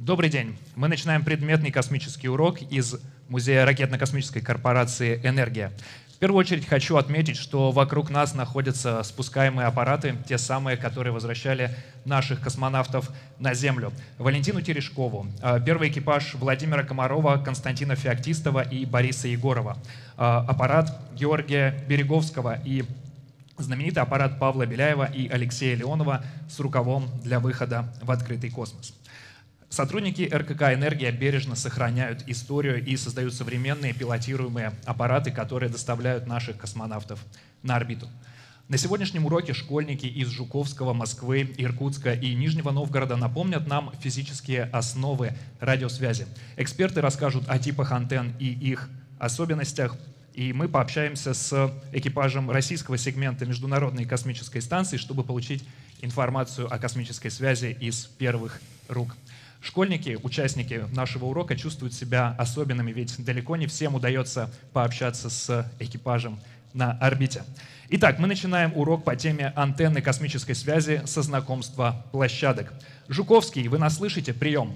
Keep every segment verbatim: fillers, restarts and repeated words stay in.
Добрый день. Мы начинаем предметный космический урок из Музея ракетно-космической корпорации «Энергия». В первую очередь хочу отметить, что вокруг нас находятся спускаемые аппараты, те самые, которые возвращали наших космонавтов на Землю. Валентину Терешкову, первый экипаж Владимира Комарова, Константина Феоктистова и Бориса Егорова, аппарат Георгия Береговского и знаменитый аппарат Павла Беляева и Алексея Леонова с рукавом для выхода в открытый космос. Сотрудники эр ка ка «Энергия» бережно сохраняют историю и создают современные пилотируемые аппараты, которые доставляют наших космонавтов на орбиту. На сегодняшнем уроке школьники из Жуковского, Москвы, Иркутска и Нижнего Новгорода напомнят нам физические основы радиосвязи. Эксперты расскажут о типах антенн и их особенностях, и мы пообщаемся с экипажем российского сегмента Международной космической станции, чтобы получить информацию о космической связи из первых рук. Школьники, участники нашего урока чувствуют себя особенными, ведь далеко не всем удается пообщаться с экипажем на орбите. Итак, мы начинаем урок по теме антенны космической связи со знакомства площадок. Жуковский, вы нас слышите? Прием.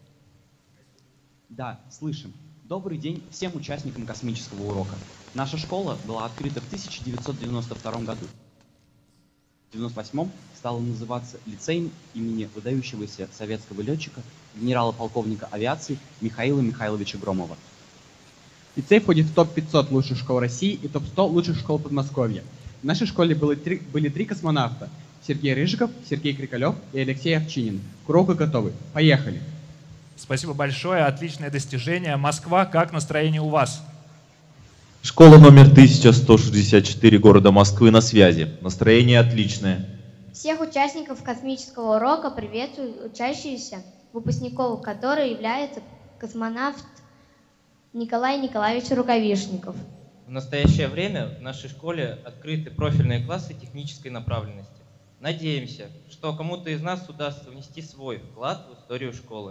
Да, слышим. Добрый день всем участникам космического урока. Наша школа была открыта в тысяча девятьсот девяносто втором году. В девяносто восьмом стала называться лицеем имени выдающегося советского летчика, генерала-полковника авиации Михаила Михайловича Громова. Лицей входит в топ пятьсот лучших школ России и топ сто лучших школ Подмосковья. В нашей школе было три, были три космонавта – Сергей Рыжиков, Сергей Крикалев и Алексей Овчинин. К уроку готовы. Поехали! Спасибо большое, отличное достижение. Москва, как настроение у вас? Школа номер тысяча сто шестьдесят четыре города Москвы на связи. Настроение отличное. Всех участников космического урока приветствуют учащиеся, выпускников которой является космонавт Николай Николаевич Рукавишников. В настоящее время в нашей школе открыты профильные классы технической направленности. Надеемся, что кому-то из нас удастся внести свой вклад в историю школы.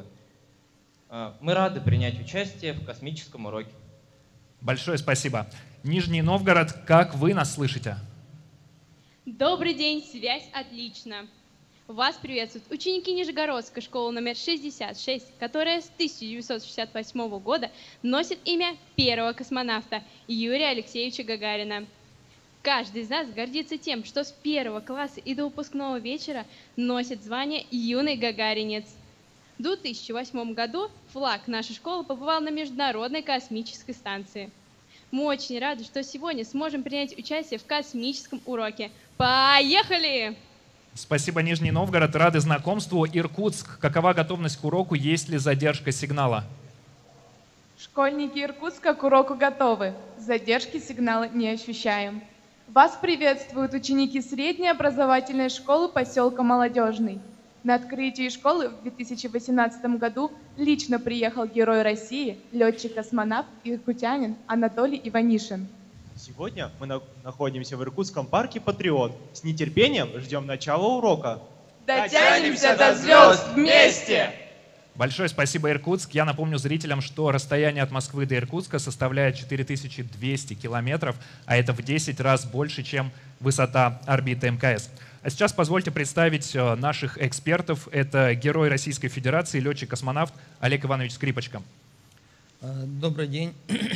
Мы рады принять участие в космическом уроке. Большое спасибо. Нижний Новгород, как вы нас слышите? Добрый день, связь отлично. Вас приветствуют ученики Нижегородской школы номер шестьдесят шесть, которая с тысяча девятьсот шестьдесят восьмого года носит имя первого космонавта Юрия Алексеевича Гагарина. Каждый из нас гордится тем, что с первого класса и до выпускного вечера носит звание «Юный гагаринец». В две тысячи восьмом году флаг нашей школы побывал на Международной космической станции. Мы очень рады, что сегодня сможем принять участие в космическом уроке. Поехали! Спасибо, Нижний Новгород. Рады знакомству. Иркутск, какова готовность к уроку? Есть ли задержка сигнала? Школьники Иркутска к уроку готовы. Задержки сигнала не ощущаем. Вас приветствуют ученики средней образовательной школы поселка Молодежный. На открытии школы в две тысячи восемнадцатом году лично приехал герой России, летчик-космонавт иркутянин Анатолий Иванишин. Сегодня мы на находимся в Иркутском парке «Патриот». С нетерпением ждем начала урока. Дотянемся до звезд вместе! Большое спасибо, Иркутск. Я напомню зрителям, что расстояние от Москвы до Иркутска составляет четыре тысячи двести километров, а это в десять раз больше, чем высота орбиты эм ка эс. А сейчас позвольте представить наших экспертов. Это герой Российской Федерации, летчик-космонавт Олег Иванович Скрипочка. Добрый день.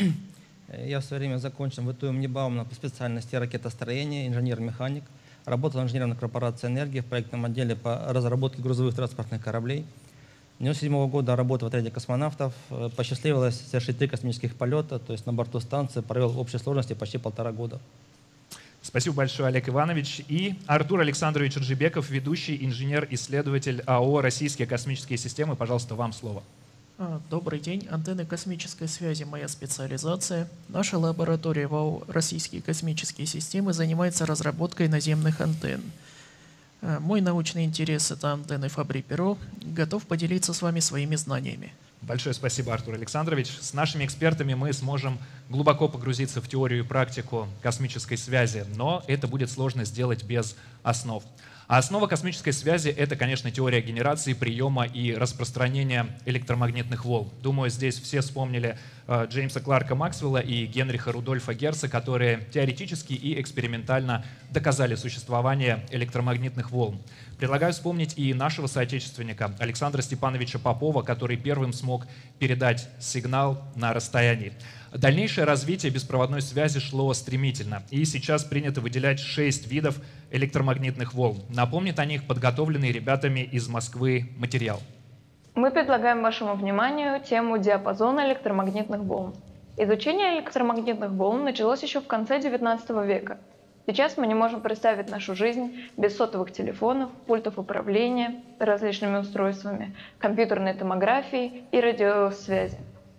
Я в свое время закончил вэ тэ у имени Баумана по специальности ракетостроения, инженер-механик. Работал инженером корпорации «Энергия» в проектном отделе по разработке грузовых транспортных кораблей. С девяносто седьмого года работы в отряде космонавтов. Посчастливилось совершить три космических полета, то есть на борту станции провел в общей сложности почти полтора года. Спасибо большое, Олег Иванович. И Артур Александрович Ржебеков, ведущий инженер-исследователь а о «Российские космические системы». Пожалуйста, вам слово. Добрый день. Антенны космической связи – моя специализация. Наша лаборатория в а о «Российские космические системы» занимается разработкой наземных антенн. Мой научный интерес – это антенны Фабри-Перо. Готов поделиться с вами своими знаниями. Большое спасибо, Артур Александрович. С нашими экспертами мы сможем глубоко погрузиться в теорию и практику космической связи, но это будет сложно сделать без основ. А основа космической связи — это, конечно, теория генерации, приема и распространения электромагнитных волн. Думаю, здесь все вспомнили э, Джеймса Кларка Максвелла и Генриха Рудольфа Герца, которые теоретически и экспериментально доказали существование электромагнитных волн. Предлагаю вспомнить и нашего соотечественника Александра Степановича Попова, который первым смог передать сигнал на расстоянии. Дальнейшее развитие беспроводной связи шло стремительно, и сейчас принято выделять шесть видов электромагнитных волн. Напомнит о них подготовленный ребятами из Москвы материал. Мы предлагаем вашему вниманию тему диапазона электромагнитных волн. Изучение электромагнитных волн началось еще в конце девятнадцатого века. Сейчас мы не можем представить нашу жизнь без сотовых телефонов, пультов управления различными устройствами, компьютерной томографии и радиосвязи.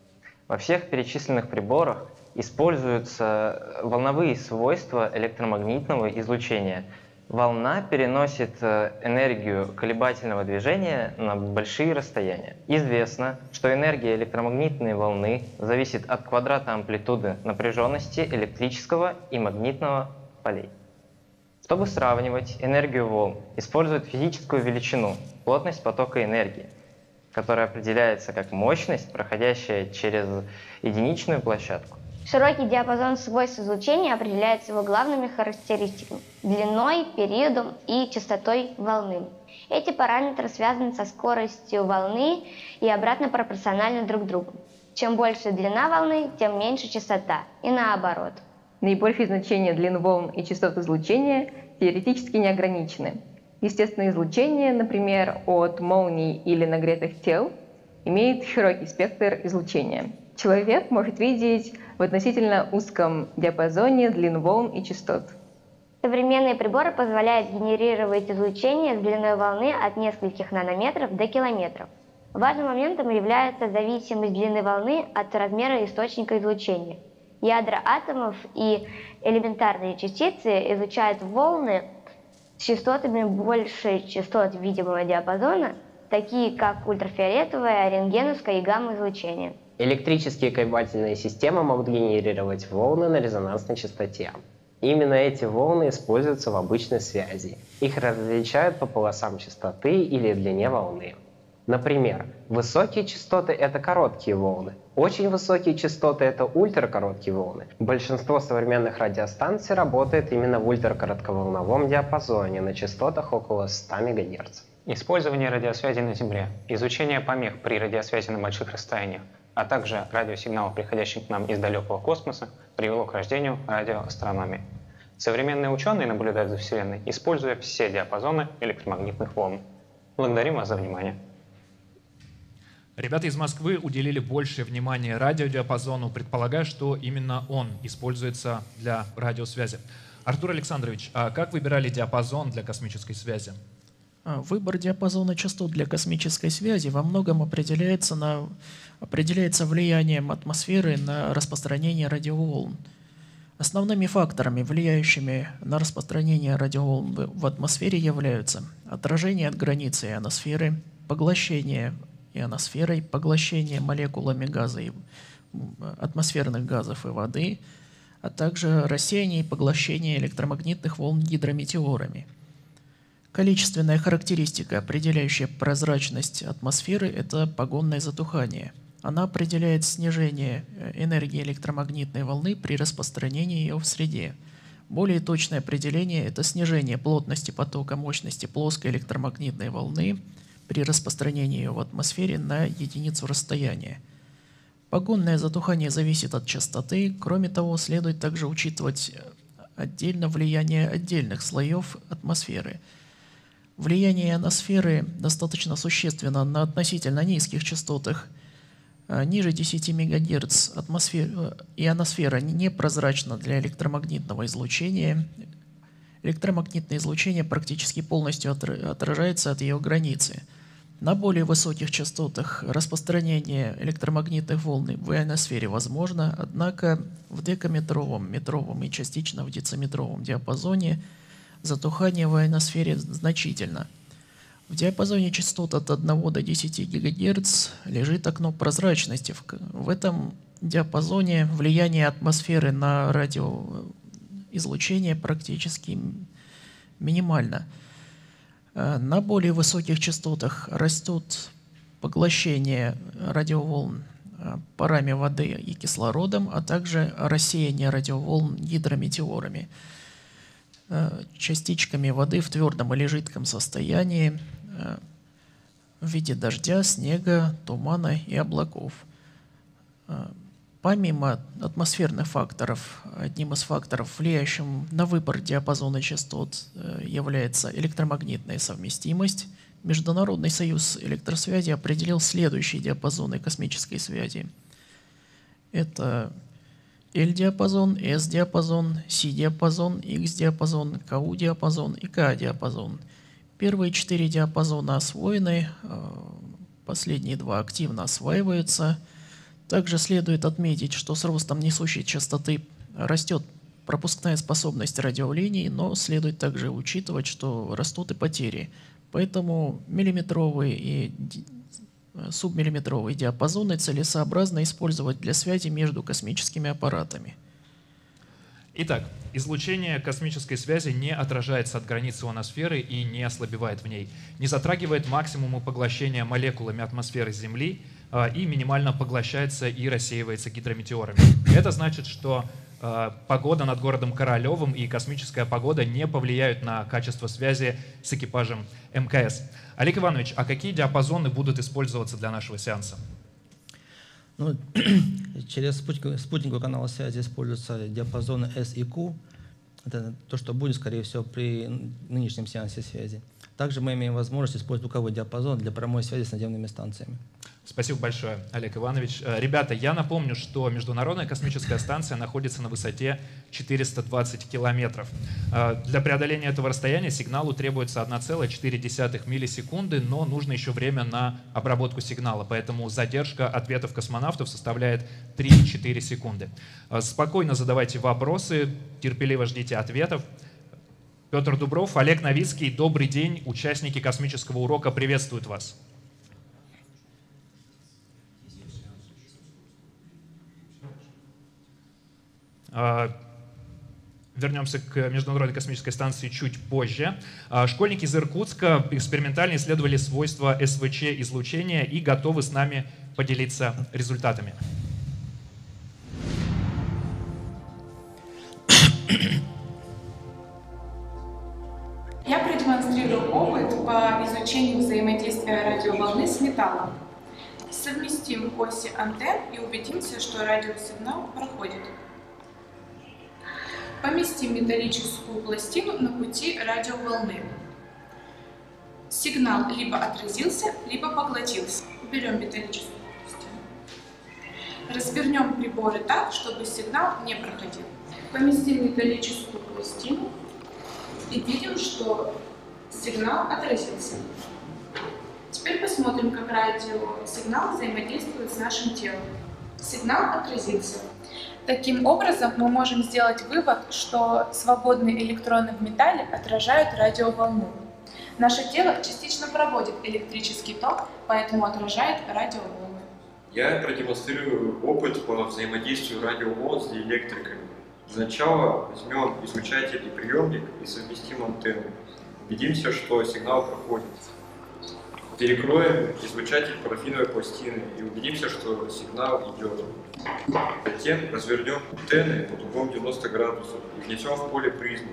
Во всех перечисленных приборах используются волновые свойства электромагнитного излучения. Волна переносит энергию колебательного движения на большие расстояния. Известно, что энергия электромагнитной волны зависит от квадрата амплитуды напряженности электрического и магнитного полей. Чтобы сравнивать энергию волн, используют физическую величину – плотность потока энергии, которая определяется как мощность, проходящая через единичную площадку. Широкий диапазон свойств излучения определяется его главными характеристиками – длиной, периодом и частотой волны. Эти параметры связаны со скоростью волны и обратно пропорциональны друг другу. Чем больше длина волны, тем меньше частота, и наоборот. Наибольшие значения длин волн и частот излучения теоретически не ограничены. Естественное излучение, например, от молний или нагретых тел, имеет широкий спектр излучения. Человек может видеть в относительно узком диапазоне длин волн и частот. Современные приборы позволяют генерировать излучение с длиной волны от нескольких нанометров до километров. Важным моментом является зависимость длины волны от размера источника излучения. Ядра атомов и элементарные частицы излучают волны с частотами больше частот видимого диапазона, такие как ультрафиолетовое, рентгеновское и гамма-излучение. Электрические колебательные системы могут генерировать волны на резонансной частоте. Именно эти волны используются в обычной связи. Их различают по полосам частоты или длине волны. Например, высокие частоты — это короткие волны, очень высокие частоты — это ультракороткие волны. Большинство современных радиостанций работает именно в ультракоротковолновом диапазоне на частотах около ста мегагерц. Использование радиосвязи на Земле, изучение помех при радиосвязи на больших расстояниях, а также радиосигналов, приходящих к нам из далекого космоса, привело к рождению радиоастрономии. Современные ученые наблюдают за Вселенной, используя все диапазоны электромагнитных волн. Благодарим вас за внимание. Ребята из Москвы уделили большее внимание радиодиапазону, предполагая, что именно он используется для радиосвязи. Артур Александрович, а как выбирали диапазон для космической связи? Выбор диапазона частот для космической связи во многом определяется, на, определяется влиянием атмосферы на распространение радиоволн. Основными факторами, влияющими на распространение радиоволн в атмосфере, являются отражение от границы ионосферы, поглощение ионосферой, поглощение молекулами газа и атмосферных газов и воды, а также рассеяние и поглощение электромагнитных волн гидрометеорами. Количественная характеристика, определяющая прозрачность атмосферы, это погонное затухание. Она определяет снижение энергии электромагнитной волны при распространении ее в среде. Более точное определение – это снижение плотности потока мощности плоской электромагнитной волны при распространении ее в атмосфере на единицу расстояния. Погонное затухание зависит от частоты. Кроме того, следует также учитывать отдельно влияние отдельных слоев атмосферы. Влияние ионосферы достаточно существенно на относительно низких частотах. Ниже десяти мегагерц атмосфера, ионосфера непрозрачна для электромагнитного излучения. Электромагнитное излучение практически полностью отражается от ее границы. На более высоких частотах распространение электромагнитных волн в ионосфере возможно, однако в декаметровом, метровом и частично в дециметровом диапазоне затухание в ионосфере значительно. В диапазоне частот от одного до десяти гигагерц лежит окно прозрачности. В этом диапазоне влияние атмосферы на радиоизлучение практически минимально. На более высоких частотах растут поглощение радиоволн парами воды и кислородом, а также рассеяние радиоволн гидрометеорами, частичками воды в твердом или жидком состоянии в виде дождя, снега, тумана и облаков. Помимо атмосферных факторов, одним из факторов, влияющим на выбор диапазона частот, является электромагнитная совместимость. Международный союз электросвязи определил следующие диапазоны космической связи. Это L-диапазон, S-диапазон, C-диапазон, X-диапазон, Ku-диапазон и Ka-диапазон. Первые четыре диапазона освоены, последние два активно осваиваются. Также следует отметить, что с ростом несущей частоты растет пропускная способность радиолиний, но следует также учитывать, что растут и потери. Поэтому миллиметровые и субмиллиметровые диапазоны целесообразно использовать для связи между космическими аппаратами. Итак, излучение космической связи не отражается от границ ионосферы и не ослабевает в ней, не затрагивает максимумы поглощения молекулами атмосферы Земли э, и минимально поглощается и рассеивается гидрометеорами. Это значит, что э, погода над городом Королевым и космическая погода не повлияют на качество связи с экипажем эм ка эс. Олег Иванович, а какие диапазоны будут использоваться для нашего сеанса? Ну, через спутниковый, спутниковый канал связи используются диапазоны S и Q. Это то, что будет, скорее всего, при нынешнем сеансе связи. Также мы имеем возможность использовать звуковой диапазон для прямой связи с наземными станциями. Спасибо большое, Олег Иванович. Ребята, я напомню, что Международная космическая станция находится на высоте четыреста двадцать километров. Для преодоления этого расстояния сигналу требуется одна целая четыре десятых миллисекунды, но нужно еще время на обработку сигнала, поэтому задержка ответов космонавтов составляет три-четыре секунды. Спокойно задавайте вопросы, терпеливо ждите ответов. Петр Дубров, Олег Новицкий, добрый день, участники космического урока приветствуют вас. Вернемся к Международной космической станции чуть позже. Школьники из Иркутска экспериментально исследовали свойства эс вэ че-излучения и готовы с нами поделиться результатами. Я продемонстрирую опыт по изучению взаимодействия радиоволны с металлом. Совместим оси антенн и убедимся, что радиосигнал проходит. Поместим металлическую пластину на пути радиоволны. Сигнал либо отразился, либо поглотился. Берем металлическую пластину. Развернем приборы так, чтобы сигнал не проходил. Поместим металлическую пластину и видим, что сигнал отразился. Теперь посмотрим, как радиосигнал взаимодействует с нашим телом. Сигнал отразился. Таким образом, мы можем сделать вывод, что свободные электроны в металле отражают радиоволну. Наше тело частично проводит электрический ток, поэтому отражает радиоволны. Я продемонстрирую опыт по взаимодействию радиоволн с диэлектриками. Сначала возьмем излучатель и приемник и совместим антенны. Убедимся, что сигнал проходит. Перекроем излучатель парафиновой пластины и убедимся, что сигнал идет. Затем развернем антенны под углом девяносто градусов и внесем в поле призму.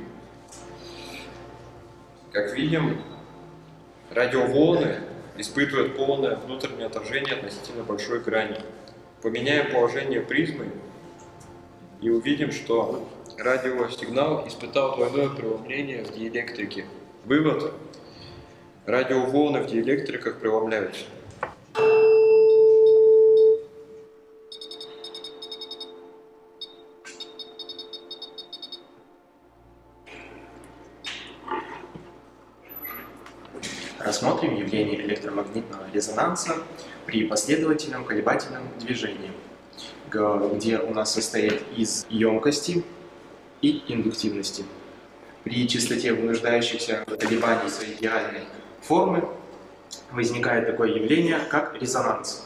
Как видим, радиоволны испытывают полное внутреннее отражение относительно большой грани. Поменяем положение призмы и увидим, что радиосигнал испытал двойное преломление в диэлектрике. Вывод: радиоволны в диэлектриках преломляются. Рассмотрим явление электромагнитного резонанса при последовательном колебательном движении, где у нас состоит из емкости и индуктивности. При частоте вынуждающихся колебаний своей идеальной формы возникает такое явление, как резонанс.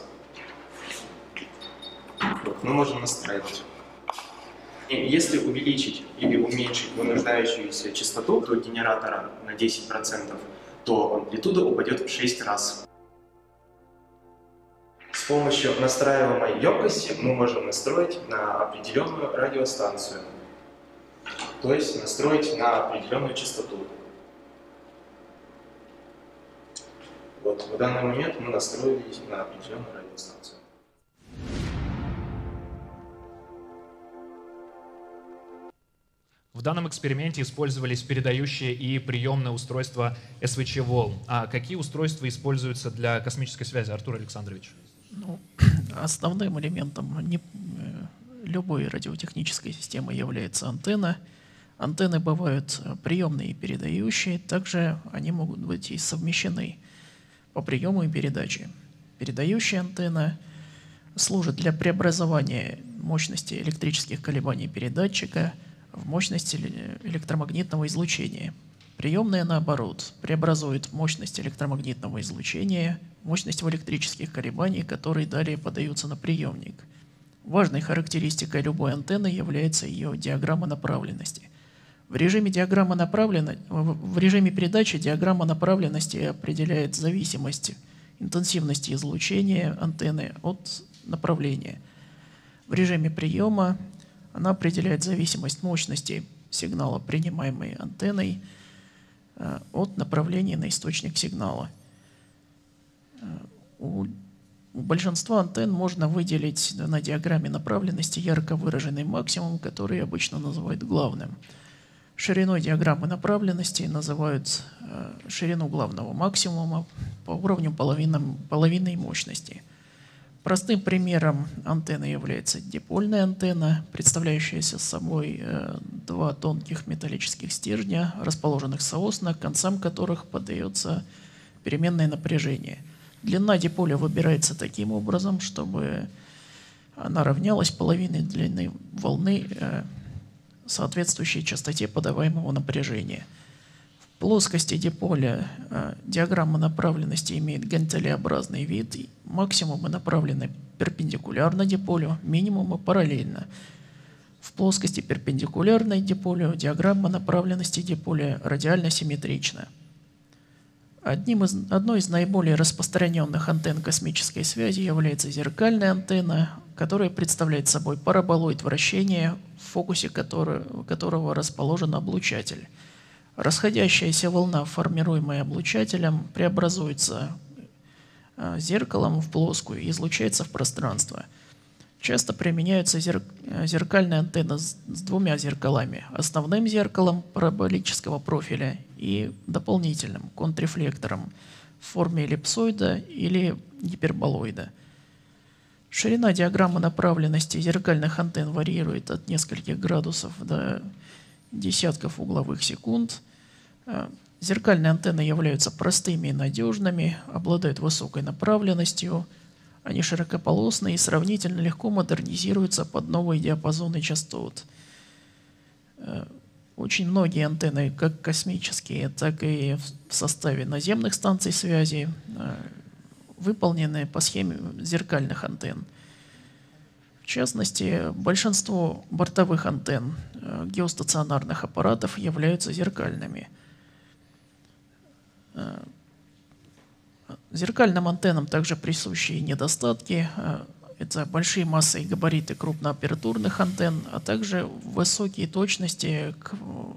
Вот, мы можем настраивать. И если увеличить или уменьшить вынуждающуюся частоту до генератора на десять процентов, то амплитуда упадет в шесть раз. С помощью настраиваемой емкости мы можем настроить на определенную радиостанцию, то есть настроить на определенную частоту. Вот в данный момент мы настроили на определенную радиостанцию. В данном эксперименте использовались передающие и приемные устройства эс вэ че волн. А какие устройства используются для космической связи, Артур Александрович? Ну, основным элементом не, любой радиотехнической системы является антенна. Антенны бывают приемные и передающие, также они могут быть и совмещены по приему и передаче. Передающая антенна служит для преобразования мощности электрических колебаний передатчика в мощность электромагнитного излучения. Приемная, наоборот, преобразует мощность электромагнитного излучения в мощность в электрических колебаний, которые далее подаются на приемник. Важной характеристикой любой антенны является ее диаграмма направленности. В режиме, диаграммы направленно... в режиме передачи диаграмма направленности определяет зависимость интенсивности излучения антенны от направления. В режиме приема она определяет зависимость мощности сигнала, принимаемой антенной, от направления на источник сигнала. У большинства антенн можно выделить на диаграмме направленности ярко выраженный максимум, который обычно называют главным. Шириной диаграммы направленности называют ширину главного максимума по уровню половины, половинной мощности. Простым примером антенны является дипольная антенна, представляющаяся собой два тонких металлических стержня, расположенных соосно, к концам которых подается переменное напряжение. Длина диполя выбирается таким образом, чтобы она равнялась половине длины волны, соответствующей частоте подаваемого напряжения. В плоскости диполя э, диаграмма направленности имеет гантелеобразный вид. Максимумы направлены перпендикулярно диполю, минимумы параллельно. В плоскости перпендикулярной диполю диаграмма направленности диполя радиально симметрична. Одним из, одной из наиболее распространенных антенн космической связи является зеркальная антенна, которая представляет собой параболоид вращения, в фокусе которого, которого расположен облучатель. Расходящаяся волна, формируемая облучателем, преобразуется э, зеркалом в плоскую и излучается в пространство. Часто применяются зер, зеркальные антенны с, с двумя зеркалами: основным зеркалом параболического профиля и дополнительным контррефлектором в форме эллипсоида или гиперболоида. Ширина диаграммы направленности зеркальных антенн варьирует от нескольких градусов до десятков угловых секунд. Зеркальные антенны являются простыми и надежными, обладают высокой направленностью. Они широкополосные и сравнительно легко модернизируются под новые диапазоны частот. Очень многие антенны, как космические, так и в составе наземных станций связи, выполнены по схеме зеркальных антенн. В частности, большинство бортовых антенн геостационарных аппаратов являются зеркальными. Зеркальным антеннам также присущи недостатки. Это большие массы и габариты крупноапертурных антенн, а также высокие точности к,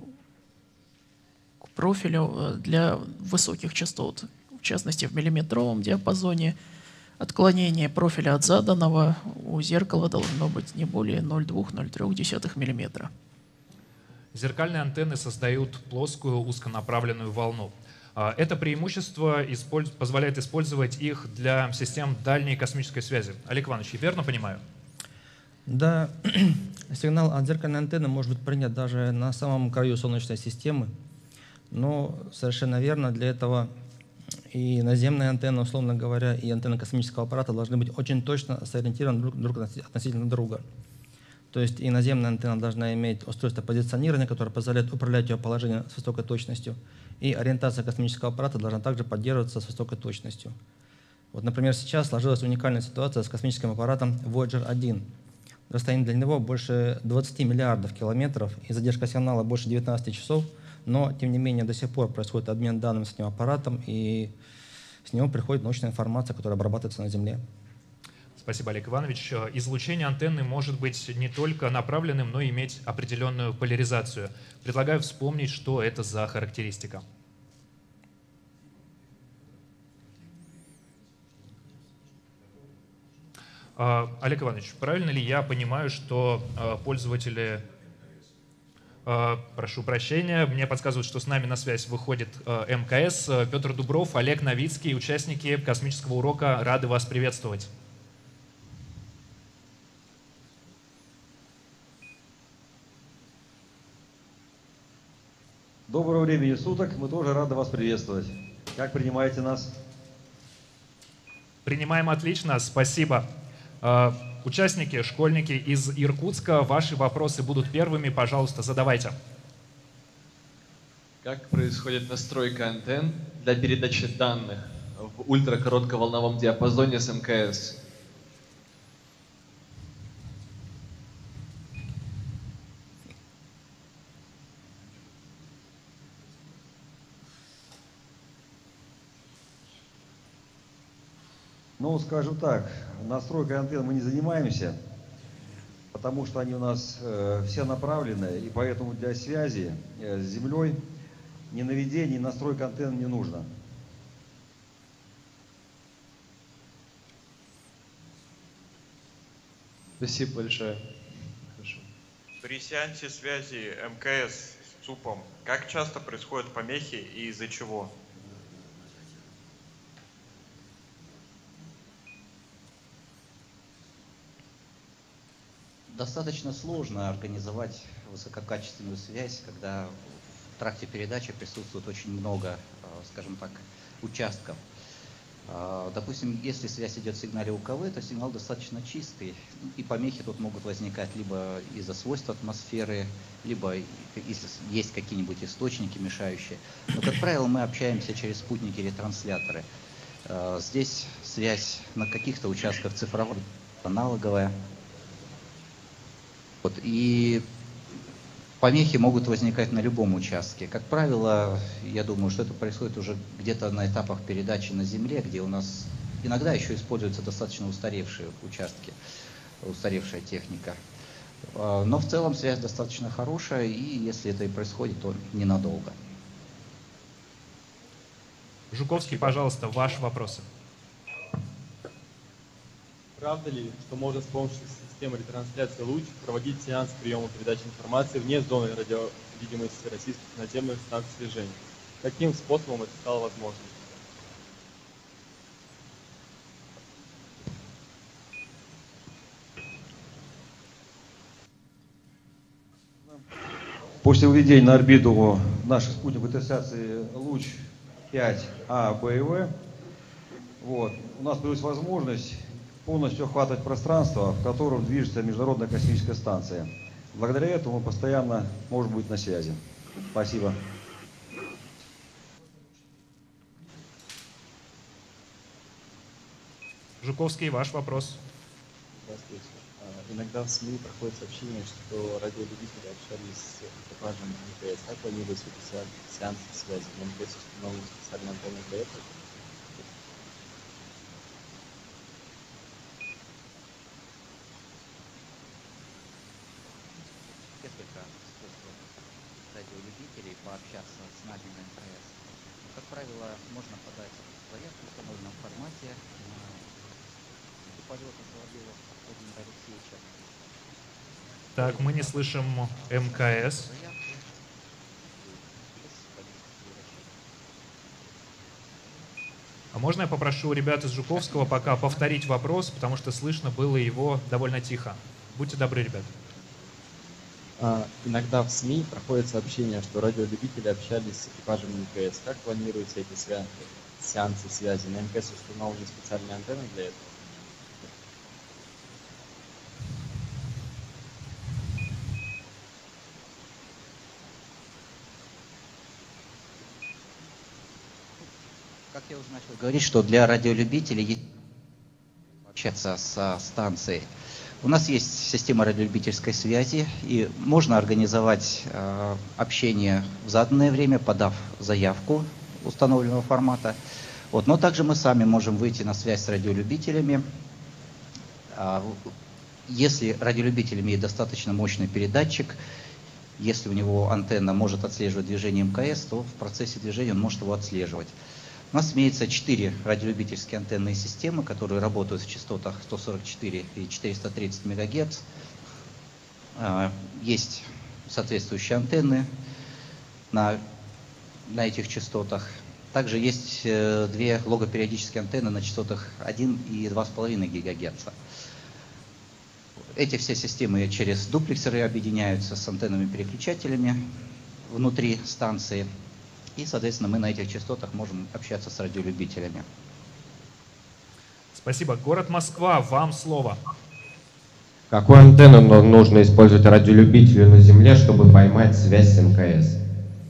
к профилю для высоких частот. В частности, в миллиметровом диапазоне отклонение профиля от заданного у зеркала должно быть не более ноль целых две десятых — ноль целых три десятых миллиметра. Зеркальные антенны создают плоскую узконаправленную волну. Это преимущество использ... позволяет использовать их для систем дальней космической связи. Олег Иванович, я верно понимаю? Да, сигнал от зеркальной антенны может быть принят даже на самом краю Солнечной системы, но совершенно верно, для этого и наземная антенна, условно говоря, и антенна космического аппарата должны быть очень точно сориентированы друг, друг относительно друга. То есть и наземная антенна должна иметь устройство позиционирования, которое позволяет управлять ее положением с высокой точностью, и ориентация космического аппарата должна также поддерживаться с высокой точностью. Вот, например, сейчас сложилась уникальная ситуация с космическим аппаратом Вояджер один. Расстояние для него больше двадцати миллиардов километров, и задержка сигнала больше девятнадцати часов но, тем не менее, до сих пор происходит обмен данными с этим аппаратом, и с него приходит научная информация, которая обрабатывается на Земле. Спасибо, Олег Иванович. Излучение антенны может быть не только направленным, но и иметь определенную поляризацию. Предлагаю вспомнить, что это за характеристика. Олег Иванович, правильно ли я понимаю, что пользователи... Прошу прощения, мне подсказывают, что с нами на связь выходит МКС. Петр Дубров, Олег Новицкий, участники космического урока, рады вас приветствовать. Доброго времени суток, мы тоже рады вас приветствовать. Как принимаете нас? Принимаем отлично, спасибо. Участники, школьники из Иркутска, ваши вопросы будут первыми, пожалуйста, задавайте. Как происходит настройка антенн для передачи данных в ультракоротковолновом диапазоне с МКС? Ну, скажем так, настройкой антенн мы не занимаемся, потому что они у нас э, все направлены, и поэтому для связи э, с Землей ни наведение, ни настройка антенн не нужно. Спасибо большое. Хорошо. При сеансе связи МКС с ЦУПом как часто происходят помехи и из-за чего? Достаточно сложно организовать высококачественную связь, когда в тракте передачи присутствует очень много, скажем так, участков. Допустим, если связь идет в сигнале УКВ, то сигнал достаточно чистый, и помехи тут могут возникать либо из-за свойств атмосферы, либо если есть какие-нибудь источники мешающие. Но, как правило, мы общаемся через спутники или трансляторы. Здесь связь на каких-то участках цифровая, аналоговая. Вот, и помехи могут возникать на любом участке. Как правило, я думаю, что это происходит уже где-то на этапах передачи на Земле, где у нас иногда еще используются достаточно устаревшие участки, устаревшая техника. Но в целом связь достаточно хорошая, и если это и происходит, то ненадолго. Жуковский, пожалуйста, ваши вопросы. Правда ли, что можно с помощью системы ретрансляции луч проводить сеанс приема передачи информации вне зоны радиовидимости российских наземных станций слежения? Каким способом это стало возможным? После выведения на орбиту наших спутников трансляции луч пять А, Б и В, вот, у нас появилась возможность полностью охватывать пространство, в котором движется Международная космическая станция. Благодаря этому мы постоянно можем быть на связи. Спасибо. Жуковский, ваш вопрос. Здравствуйте. Иногда в СМИ проходит сообщение, что радиолюбители общались с экипажем МКС. Как планируется сеанс связи? В МКС установлены специальные антенны для этого? Несколько способов радиолюбителей пообщаться с нами на МКС. Как правило, можно подать заявку в установленном формате на полета Соловьева Владимира Алексеевича. Так, мы не слышим МКС. А можно я попрошу ребят из Жуковского пока повторить вопрос, потому что слышно было его довольно тихо. Будьте добры, ребят. А, иногда в СМИ проходит сообщение, что радиолюбители общались с экипажем МКС. Как планируются эти связи, сеансы связи? На МКС установлены специальные антенны для этого? Как я уже начал говорить, что для радиолюбителей есть общаться со станцией. У нас есть система радиолюбительской связи, и можно организовать э, общение в заданное время, подав заявку установленного формата. Вот. Но также мы сами можем выйти на связь с радиолюбителями. Э, если радиолюбитель имеет достаточно мощный передатчик, если у него антенна может отслеживать движение МКС, то в процессе движения он может его отслеживать. У нас имеется четыре радиолюбительские антенные системы, которые работают в частотах сто сорок четыре и четыреста тридцать мегагерц. Есть соответствующие антенны на, на этих частотах. Также есть две логопериодические антенны на частотах один и два с половиной гигагерца. Эти все системы через дуплексеры объединяются с антеннами-переключателями внутри станции. И, соответственно, мы на этих частотах можем общаться с радиолюбителями. Спасибо. Город Москва, вам слово. Какую антенну нужно использовать радиолюбителю на Земле, чтобы поймать связь с МКС?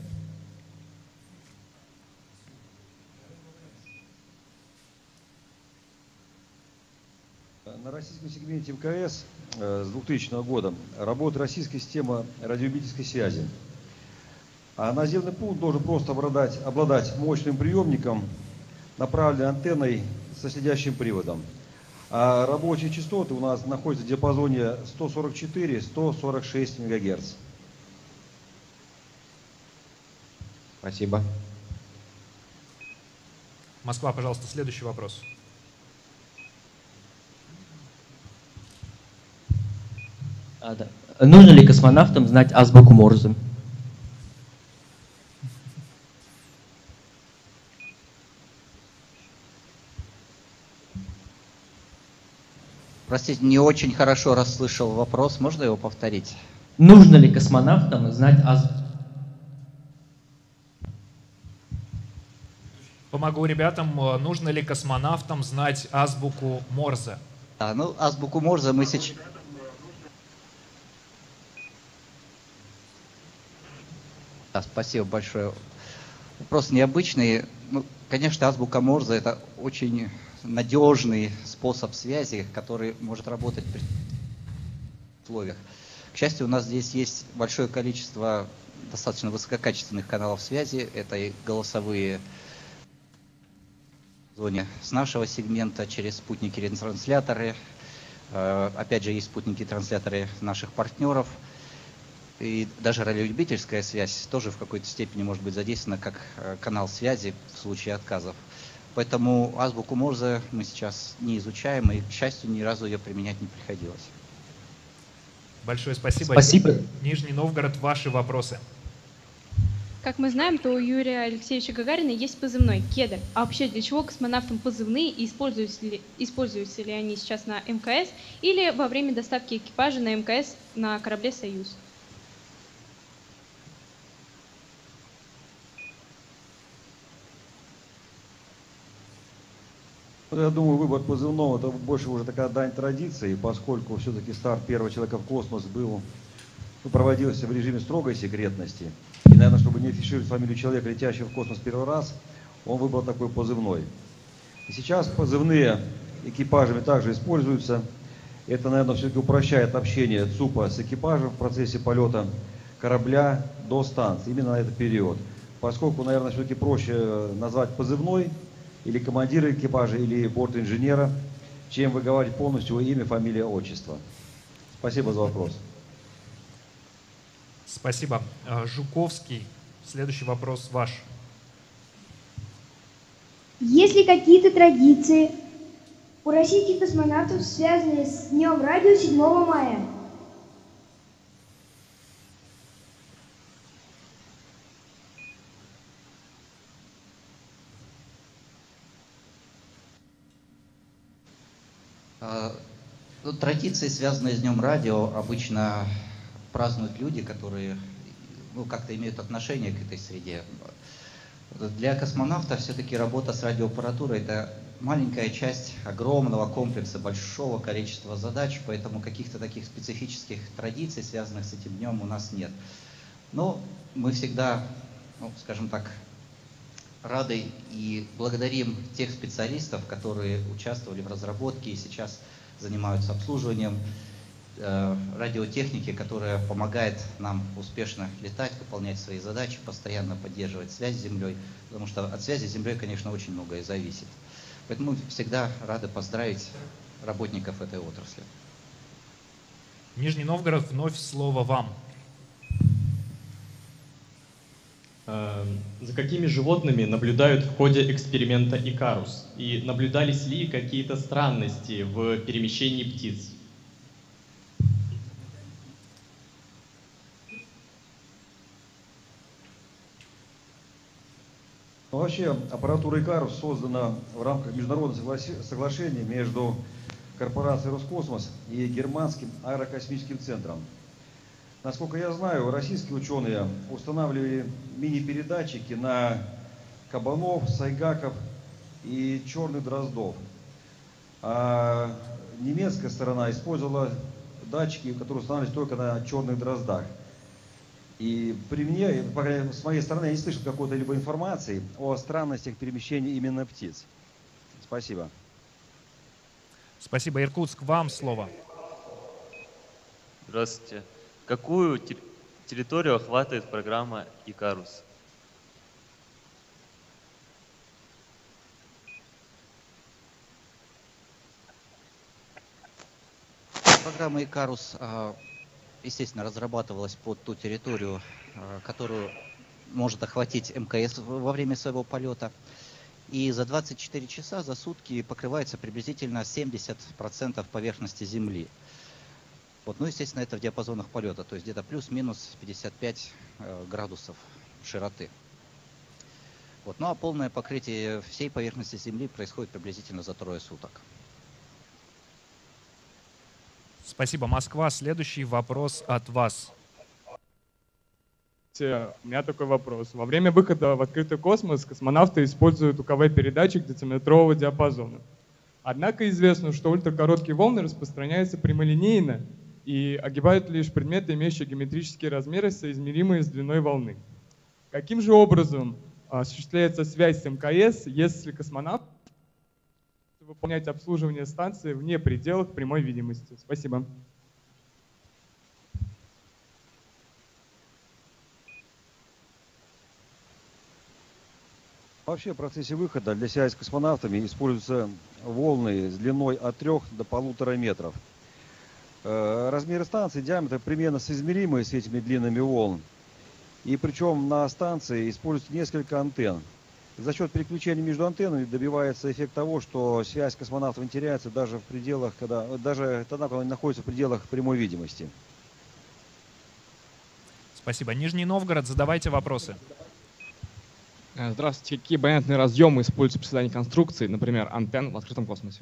На российском сегменте МКС с двухтысячного года работает российская система радиолюбительской связи. А наземный пункт должен просто обладать, обладать мощным приемником, направленной антенной со следящим приводом. А рабочие частоты у нас находятся в диапазоне сто сорок четыре — сто сорок шесть мегагерц. Спасибо. Москва, пожалуйста, следующий вопрос. А, да. Нужно ли космонавтам знать азбуку Морзе? Простите, не очень хорошо расслышал вопрос. Можно его повторить? Нужно ли космонавтам знать азбуку? Помогу ребятам. Нужно ли космонавтам знать азбуку Морзе? А, ну, азбуку Морзе мы сейчас... Да, спасибо большое. Вопрос необычный. Ну, конечно, азбука Морзе — это очень надежный способ связи, который может работать при условиях. К счастью, у нас здесь есть большое количество достаточно высококачественных каналов связи. Это и голосовые в зоне с нашего сегмента через спутники-ретрансляторы. Опять же, есть спутники-трансляторы наших партнеров. И даже радиолюбительская связь тоже в какой-то степени может быть задействована как канал связи в случае отказов. Поэтому азбуку Морзе мы сейчас не изучаем, и, к счастью, ни разу ее применять не приходилось. Большое спасибо. Спасибо. Нижний Новгород, ваши вопросы. Как мы знаем, то у Юрия Алексеевича Гагарина есть позывной «Кедр». А вообще для чего космонавтам позывные и используются ли, используются ли они сейчас на МКС или во время доставки экипажа на МКС на корабле «Союз»? Я думаю, выбор позывного — это больше уже такая дань традиции, поскольку все-таки старт первого человека в космос был, ну, проводился в режиме строгой секретности. И, наверное, чтобы не афишировать фамилию человека, летящего в космос первый раз, он выбрал такой позывной. И сейчас позывные экипажами также используются. Это, наверное, все-таки упрощает общение ЦУПа с экипажем в процессе полета корабля до станции, именно на этот период. Поскольку, наверное, все-таки проще назвать позывной или командира экипажа, или борт-инженера, чем выговаривать полностью имя, фамилия, отчество. Спасибо за вопрос. Спасибо. Жуковский, следующий вопрос ваш. Есть ли какие-то традиции у российских космонавтов, связанные с Днем радио седьмого мая? Традиции, связанные с Днем радио, обычно празднуют люди, которые, ну, как-то имеют отношение к этой среде. Для космонавта все-таки работа с радиоаппаратурой — это маленькая часть огромного комплекса, большого количества задач, поэтому каких-то таких специфических традиций, связанных с этим днем, у нас нет. Но мы всегда, ну, скажем так, рады и благодарим тех специалистов, которые участвовали в разработке и сейчас занимаются обслуживанием э, радиотехники, которая помогает нам успешно летать, выполнять свои задачи, постоянно поддерживать связь с Землей, потому что от связи с Землей, конечно, очень многое зависит. Поэтому мы всегда рады поздравить работников этой отрасли. Нижний Новгород, вновь слово вам. За какими животными наблюдают в ходе эксперимента Икарус? И наблюдались ли какие-то странности в перемещении птиц? Ну, вообще, аппаратура Икарус создана в рамках международного соглашения между корпорацией Роскосмос и германским аэрокосмическим центром. Насколько я знаю, российские ученые устанавливали мини-передатчики на кабанов, сайгаков и черных дроздов. А немецкая сторона использовала датчики, которые устанавливались только на черных дроздах. И при мне, с моей стороны, я не слышал какой-то либо информации о странностях перемещения именно птиц. Спасибо. Спасибо. Иркутск, вам слово. Здравствуйте. Какую те- территорию охватывает программа Икарус? Программа Икарус, естественно, разрабатывалась под ту территорию, которую может охватить МКС во время своего полета. И за двадцать четыре часа, за сутки покрывается приблизительно семьдесят процентов поверхности Земли. Вот, ну, естественно, это в диапазонах полета, то есть где-то плюс-минус пятьдесят пять э, градусов широты. Вот, ну а полное покрытие всей поверхности Земли происходит приблизительно за трое суток. Спасибо. Москва. Следующий вопрос от вас. У меня такой вопрос. Во время выхода в открытый космос космонавты используют УКВ-передатчик дециметрового диапазона. Однако известно, что ультракороткие волны распространяются прямолинейно и огибают лишь предметы, имеющие геометрические размеры, соизмеримые с длиной волны. Каким же образом осуществляется связь с МКС, если космонавт выполнять обслуживание станции вне пределов прямой видимости? Спасибо. Вообще в процессе выхода для связи с космонавтами используются волны с длиной от трёх до полутора метров. Размеры станции, диаметр примерно соизмеримые с этими длинными волн. И причем на станции используется несколько антенн. За счет переключения между антеннами добивается эффект того, что связь с космонавтом теряется даже в пределах, когда, даже тогда, когда они находятся в пределах прямой видимости. Спасибо. Нижний Новгород, задавайте вопросы. Здравствуйте. Какие абонентные разъемы используются при создании конструкций, например, антенн в открытом космосе?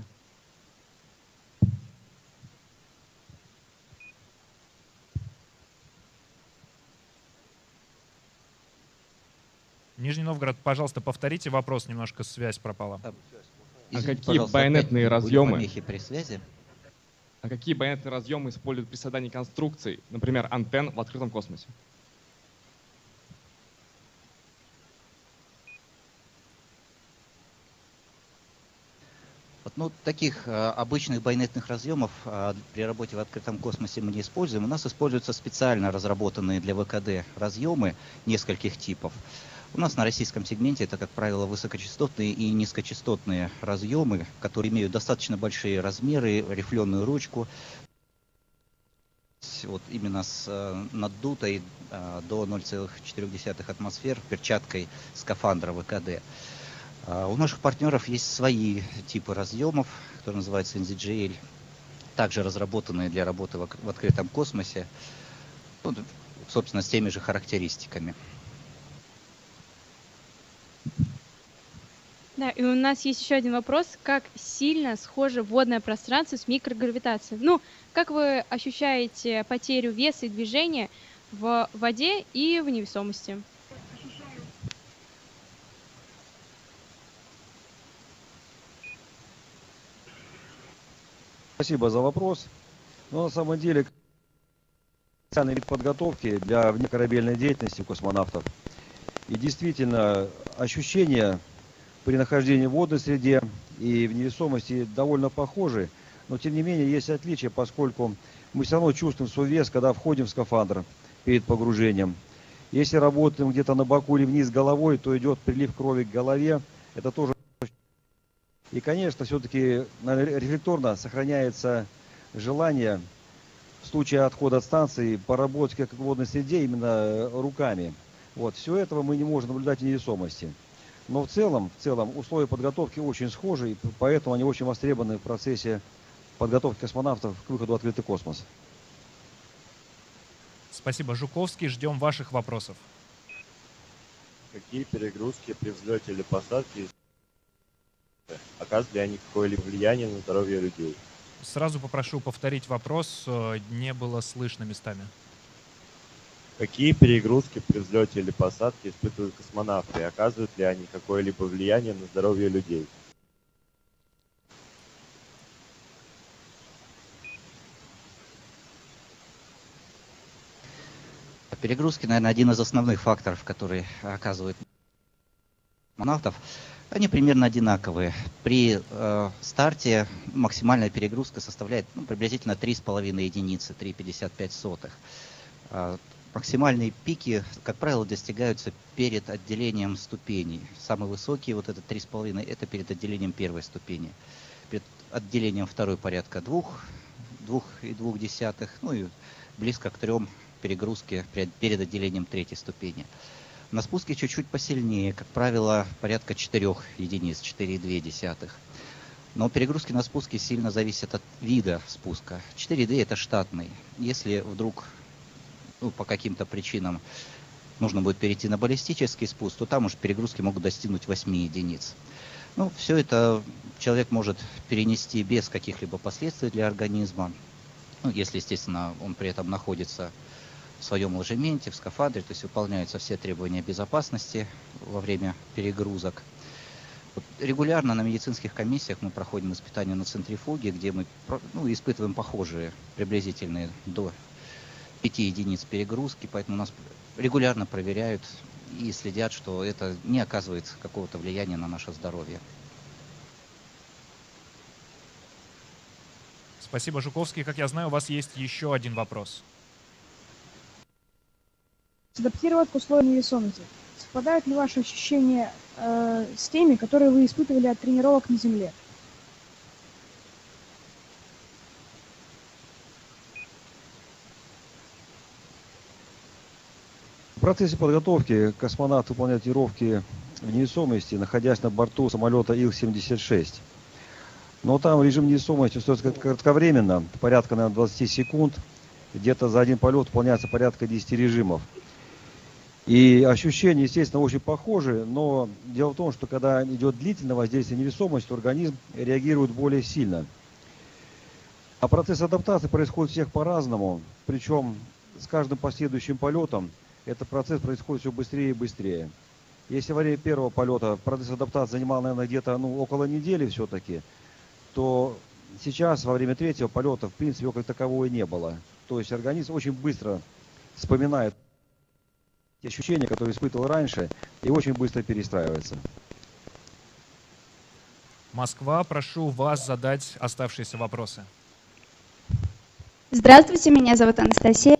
Нижний Новгород, пожалуйста, повторите вопрос, немножко связь пропала. Извините, а какие абонентные разъемы? При связи? А какие абонентные разъемы используют при создании конструкций, например, антенн в открытом космосе? Вот, ну, таких э, обычных байонетных разъемов э, при работе в открытом космосе мы не используем. У нас используются специально разработанные для ВКД разъемы нескольких типов. У нас на российском сегменте это, как правило, высокочастотные и низкочастотные разъемы, которые имеют достаточно большие размеры, рифленую ручку. Вот именно с э, наддутой э, до ноль целых четыре десятых атмосфер перчаткой скафандра ВКД. Uh, у наших партнеров есть свои типы разъемов, которые называются эн зет джи эл, также разработанные для работы в, в открытом космосе, ну, собственно, с теми же характеристиками. Да, и у нас есть еще один вопрос. Как сильно схоже водное пространство с микрогравитацией? Ну, как вы ощущаете потерю веса и движения в воде и в невесомости? Спасибо за вопрос. Но на самом деле специальный вид подготовки для внекорабельной деятельности космонавтов. И действительно ощущения при нахождении в водной среде и в невесомости довольно похожи. Но тем не менее есть отличия, поскольку мы все равно чувствуем свой вес, когда входим в скафандр перед погружением. Если работаем где-то на боку или вниз головой, то идет прилив крови к голове. Это тоже. И, конечно, все-таки рефлекторно сохраняется желание в случае отхода от станции поработать как в водной среде именно руками. Вот. Все этого мы не можем наблюдать в невесомости. Но в целом, в целом условия подготовки очень схожи, и поэтому они очень востребованы в процессе подготовки космонавтов к выходу в открытый космос. Спасибо, Жуковский. Ждем ваших вопросов. Какие перегрузки при взлете или посадке оказывают ли они какое-либо влияние на здоровье людей? Сразу попрошу повторить вопрос, не было слышно местами. Какие перегрузки при взлете или посадке испытывают космонавты, и оказывают ли они какое-либо влияние на здоровье людей? Перегрузки, наверное, один из основных факторов, который оказывает космонавтов. Они примерно одинаковые. При э, старте максимальная перегрузка составляет ну, приблизительно три с половиной единицы, три целых пятьдесят пять сотых. Э, максимальные пики, как правило, достигаются перед отделением ступеней. Самые высокие, вот это три с половиной, это перед отделением первой ступени. Перед отделением второй порядка двух, двух и двух десятых, ну и близко к трем перегрузки перед отделением третьей ступени. На спуске чуть-чуть посильнее, как правило, порядка четырёх единиц, четыре целых две десятых. Но перегрузки на спуске сильно зависят от вида спуска. четыре целых две это штатный. Если вдруг ну, по каким-то причинам нужно будет перейти на баллистический спуск, то там уж перегрузки могут достигнуть восьми единиц. Ну, все это человек может перенести без каких-либо последствий для организма. Ну, если, естественно, он при этом находится в своем ложементе, в скафандре, то есть выполняются все требования безопасности во время перегрузок. Вот регулярно на медицинских комиссиях мы проходим испытания на центрифуге, где мы ну, испытываем похожие, приблизительные до пяти единиц перегрузки, поэтому нас регулярно проверяют и следят, что это не оказывает какого-то влияния на наше здоровье. Спасибо, Жуковский. Как я знаю, у вас есть еще один вопрос. Адаптировать к условиям невесомости. Совпадают ли ваши ощущения э, с теми, которые вы испытывали от тренировок на Земле? В процессе подготовки космонавт выполняет тренировки в невесомости, находясь на борту самолета Ил семьдесят шесть. Но там режим невесомости устроится кратковременно, порядка, наверное, двадцати секунд. Где-то за один полет выполняется порядка десяти режимов. И ощущения, естественно, очень похожи, но дело в том, что когда идет длительное воздействие невесомости, то организм реагирует более сильно. А процесс адаптации происходит у всех по-разному, причем с каждым последующим полетом этот процесс происходит все быстрее и быстрее. Если во время первого полета процесс адаптации занимал, наверное, где-то ну, около недели все-таки, то сейчас во время третьего полета, в принципе, его как такового и не было. То есть организм очень быстро вспоминает те ощущения, которые испытывал раньше, и очень быстро перестраивается. Москва, прошу вас задать оставшиеся вопросы. Здравствуйте, меня зовут Анастасия.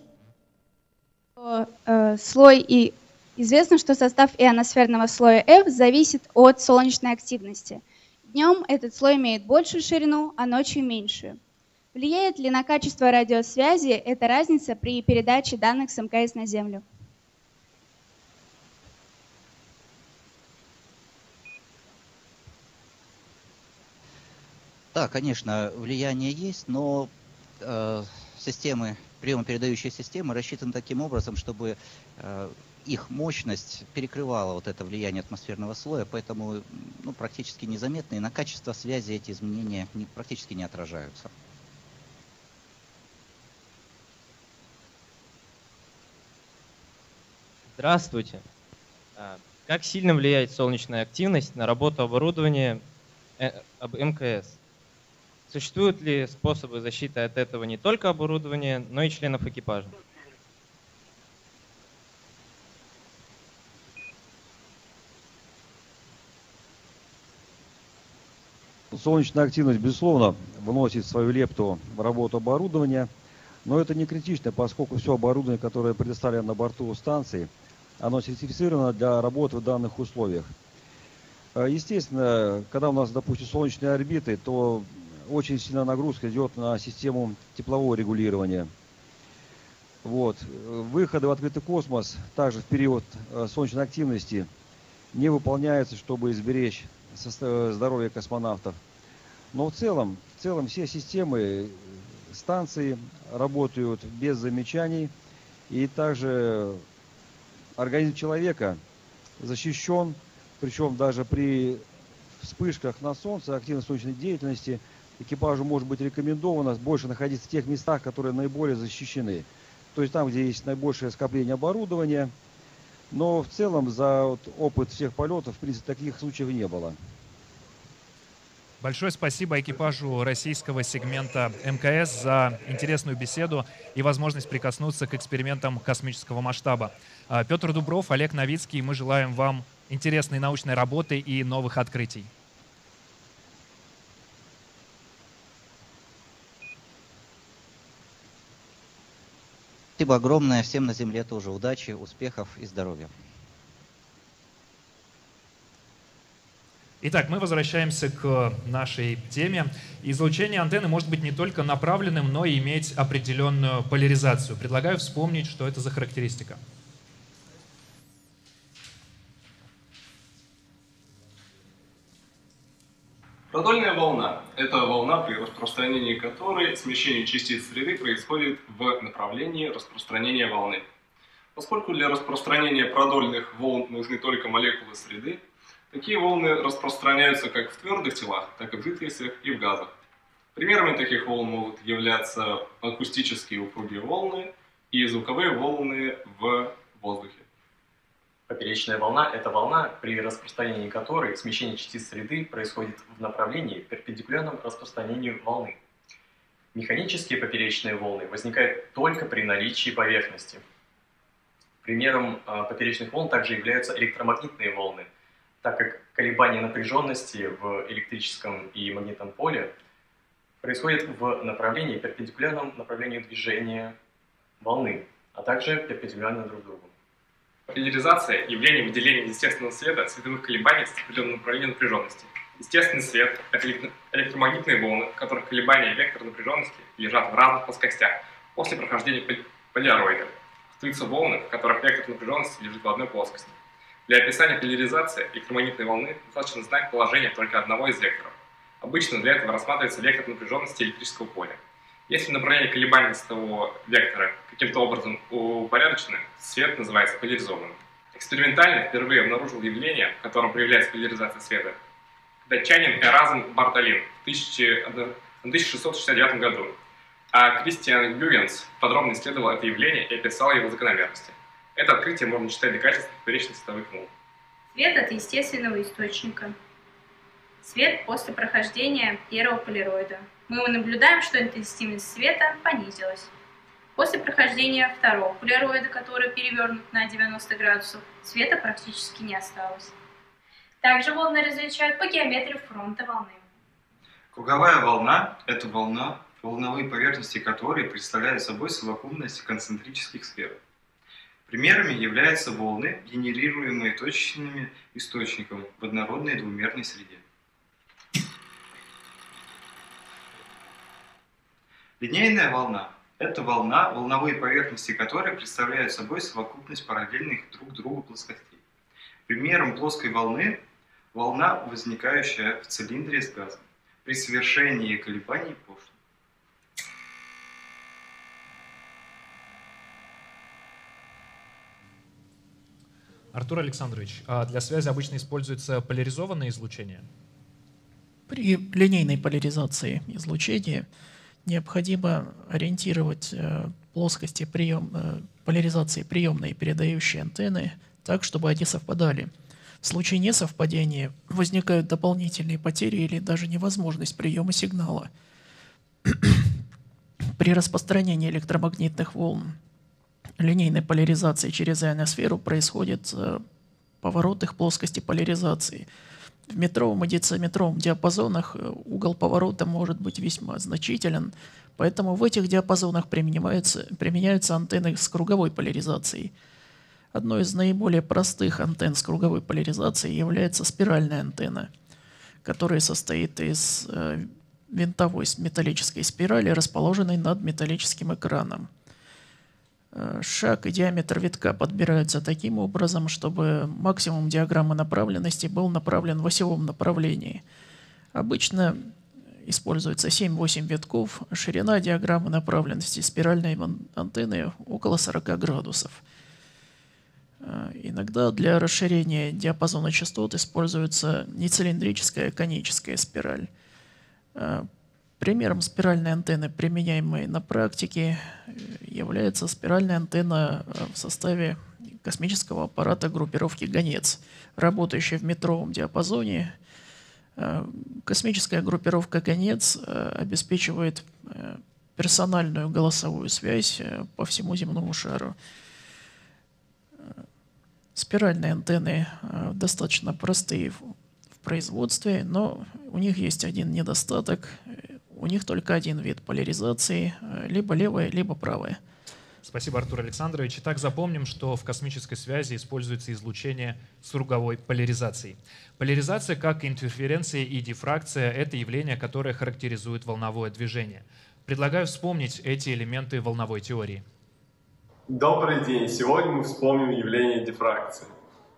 Слой И. Известно, что состав ионосферного слоя F зависит от солнечной активности. Днем этот слой имеет большую ширину, а ночью меньшую. Влияет ли на качество радиосвязи эта разница при передаче данных с МКС на Землю? Да, конечно, влияние есть, но э, системы, приемо-передающие системы рассчитаны таким образом, чтобы э, их мощность перекрывала вот это влияние атмосферного слоя, поэтому ну, практически незаметно, и на качество связи эти изменения не, практически не отражаются. Здравствуйте. Как сильно влияет солнечная активность на работу оборудования МКС? Существуют ли способы защиты от этого не только оборудования, но и членов экипажа? солнечная активность, безусловно, вносит свою лепту в работу оборудования, но это не критично, поскольку все оборудование, которое предоставлено на борту станции, оно сертифицировано для работы в данных условиях. Естественно, когда у нас, допустим, солнечные орбиты, то очень сильная нагрузка идет на систему теплового регулирования. Вот. Выходы в открытый космос также в период солнечной активности не выполняются, чтобы изберечь здоровье космонавтов. Но в целом, в целом все системы станции работают без замечаний, и также организм человека защищен, причем даже при вспышках на Солнце, активной солнечной деятельности, экипажу может быть рекомендовано больше находиться в тех местах, которые наиболее защищены. То есть там, где есть наибольшее скопление оборудования. Но в целом за вот опыт всех полетов, в принципе, таких случаев не было. Большое спасибо экипажу российского сегмента МКС за интересную беседу и возможность прикоснуться к экспериментам космического масштаба. Петр Дубров, Олег Новицкий, мы желаем вам интересной научной работы и новых открытий. Спасибо огромное. Всем на Земле тоже удачи, успехов и здоровья. Итак, мы возвращаемся к нашей теме. Излучение антенны может быть не только направленным, но и иметь определенную поляризацию. Предлагаю вспомнить, что это за характеристика. Продольная волна – это волна, при распространении которой смещение частиц среды происходит в направлении распространения волны. Поскольку для распространения продольных волн нужны только молекулы среды, такие волны распространяются как в твердых телах, так и в жидкостях и в газах. Примерами таких волн могут являться акустические упругие волны и звуковые волны в воздухе. Поперечная волна – это волна, при распространении которой смещение частиц среды происходит в направлении, перпендикулярном распространению волны. Механические поперечные волны возникают только при наличии поверхности. Примером поперечных волн также являются электромагнитные волны, так как колебания напряженности в электрическом и магнитном поле происходят в направлении, перпендикулярном направлению движения волны, а также перпендикулярно друг другу. Поляризация – явление выделения естественного света световых колебаний с определенным направлением напряженности. Естественный свет – это электромагнитные волны, в которых колебания и вектор напряженности лежат в разных плоскостях после прохождения полироида. Остаются волны, в которых вектор напряженности лежит в одной плоскости. Для описания поляризации электромагнитной волны достаточно знать положение только одного из векторов. Обычно для этого рассматривается вектор напряженности электрического поля. Если направление колебаний с того вектора каким-то образом упорядочено, свет называется поляризованным. Экспериментально впервые обнаружил явление, в котором проявляется поляризация света, датчанин Эразм Бартолин в тысяча шестьсот шестьдесят девятом году, а Кристиан Гюгенс подробно исследовал это явление и описал его закономерности. Это открытие можно считать доказательством поперечных световых волн. Свет от естественного источника. Свет после прохождения первого полироида. Мы наблюдаем, что интенсивность света понизилась. После прохождения второго полироида, который перевернут на девяносто градусов, света практически не осталось. Также волны различают по геометрии фронта волны. Круговая волна – это волна, волновые поверхности которой представляют собой совокупность концентрических сфер. Примерами являются волны, генерируемые точечными источником в однородной двумерной среде. Линейная волна – это волна, волновые поверхности которой представляют собой совокупность параллельных друг другу плоскостей. Примером плоской волны – волна, возникающая в цилиндре с газом при совершении колебаний поршня. Артур Александрович, а для связи обычно используется поляризованное излучение? При линейной поляризации излучения необходимо ориентировать плоскости прием, поляризации приемной и передающей антенны так, чтобы они совпадали. В случае несовпадения возникают дополнительные потери или даже невозможность приема сигнала. При распространении электромагнитных волн линейной поляризации через ионосферу происходит поворот их плоскости поляризации. В метровом и дециметровом диапазонах угол поворота может быть весьма значителен, поэтому в этих диапазонах применяются, применяются антенны с круговой поляризацией. Одной из наиболее простых антенн с круговой поляризацией является спиральная антенна, которая состоит из э, винтовой металлической спирали, расположенной над металлическим экраном. Э, шаг и диаметр витка подбираются таким образом, чтобы максимум диаграммы направленности был направлен в осевом направлении. Обычно используется семь-восемь витков, ширина диаграммы направленности спиральной антенны около сорока градусов. Иногда для расширения диапазона частот используется нецилиндрическая коническая спираль. Примером спиральной антенны, применяемой на практике, является спиральная антенна в составе космического аппарата группировки «Гонец», работающая в метровом диапазоне. Космическая группировка «Гонец» обеспечивает персональную голосовую связь по всему земному шару. Спиральные антенны э, достаточно простые в, в производстве, но у них есть один недостаток. У них только один вид поляризации, э, либо левая, либо правая. Спасибо, Артур Александрович. Итак, запомним, что в космической связи используется излучение с круговой поляризацией. Поляризация, как интерференция и дифракция, это явление, которое характеризует волновое движение. Предлагаю вспомнить эти элементы волновой теории. Добрый день. Сегодня мы вспомним явление дифракции.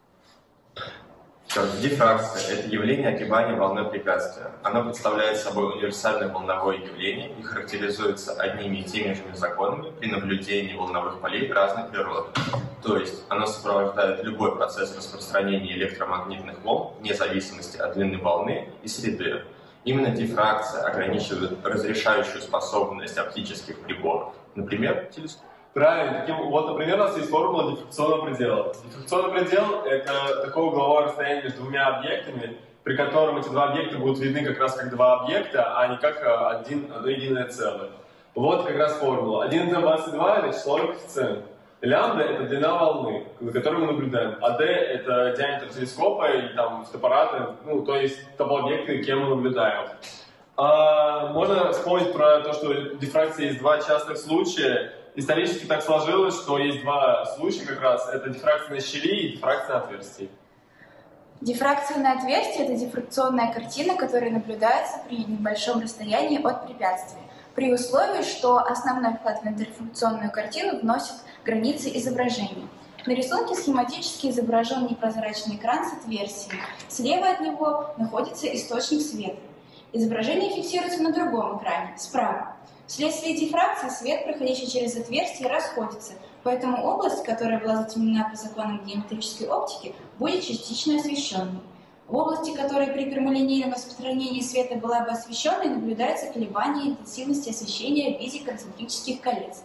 Дифракция – это явление огибания волны препятствия. Оно представляет собой универсальное волновое явление и характеризуется одними и теми же законами при наблюдении волновых полей разной природы. То есть оно сопровождает любой процесс распространения электромагнитных волн вне зависимости от длины волны и среды. Именно дифракция ограничивает разрешающую способность оптических приборов, например, телескоп. Правильно. Таким, вот, например, у нас есть формула дифракционного предела. Дифракционный предел – это такое угловое расстояние между двумя объектами, при котором эти два объекта будут видны как раз как два объекта, а не как один, одно единое целое. Вот как раз формула. один д двадцать два – это числовой коэффициент. Лямбда – это длина волны, которую мы наблюдаем. А d – это диаметр телескопа и там фотоаппарата, ну, то есть того объекта, кем мы наблюдаем. А, можно вспомнить про то, что дифракции есть два частных случая. Исторически так сложилось, что есть два случая как раз. Это дифракция на щели и дифракция на отверстии. Дифракция на отверстии – это дифракционная картина, которая наблюдается при небольшом расстоянии от препятствия, при условии, что основной вклад в интерфракционную картину вносит границы изображения. На рисунке схематически изображен непрозрачный экран с отверстием. Слева от него находится источник света. Изображение фиксируется на другом экране, справа. Вследствие дифракции свет, проходящий через отверстие, расходится, поэтому область, которая была затемнена по законам геометрической оптики, будет частично освещенной. В области, которая при прямолинейном распространении света была бы освещенной, наблюдается колебание интенсивности освещения в виде концентрических колец.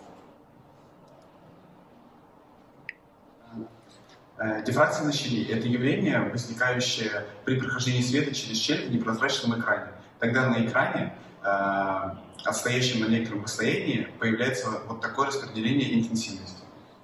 Дифракция на щели – это явление, возникающее при прохождении света через щель в непрозрачном экране. Тогда на экране отстоящем на некотором расстоянии появляется вот такое распределение интенсивности.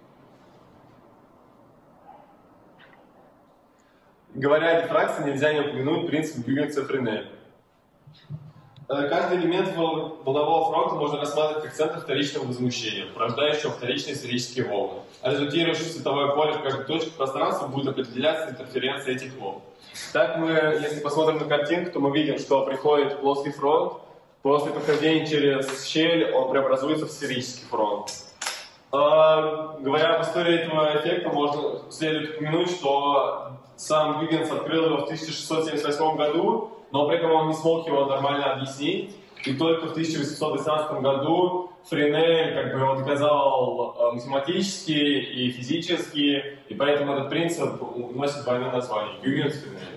Говоря о дифракции, нельзя не упомянуть принцип Гюгенса-Френеля. Каждый элемент волнового фронта можно рассматривать как центр вторичного возмущения, порождающего вторичные сферические волны. А результирующее световое поле в каждой точке пространства будет определяться интерференцией этих волн. Так мы, если посмотрим на картинку, то мы видим, что приходит плоский фронт. После прохождения через щель он преобразуется в сферический фронт. А, говоря об истории этого эффекта, можно следует упомянуть, что сам Гюгенс открыл его в тысяча шестьсот семьдесят восьмом году, но при этом он не смог его нормально объяснить. И только в тысяча восемьсот восемнадцатом году Френель как бы его доказал математически и физически, и поэтому этот принцип носит двойное название – Гюгенс-Френель.